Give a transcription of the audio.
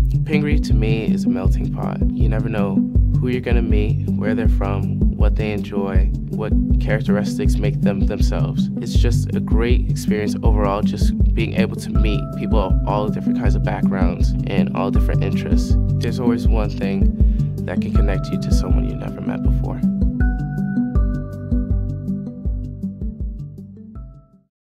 Pingree to me is a melting pot. You never know who you're gonna meet, where they're from, what they enjoy, what characteristics make them themselves. It's just a great experience overall, just being able to meet people of all different kinds of backgrounds and all different interests. There's always one thing that can connect you to someone you never met before.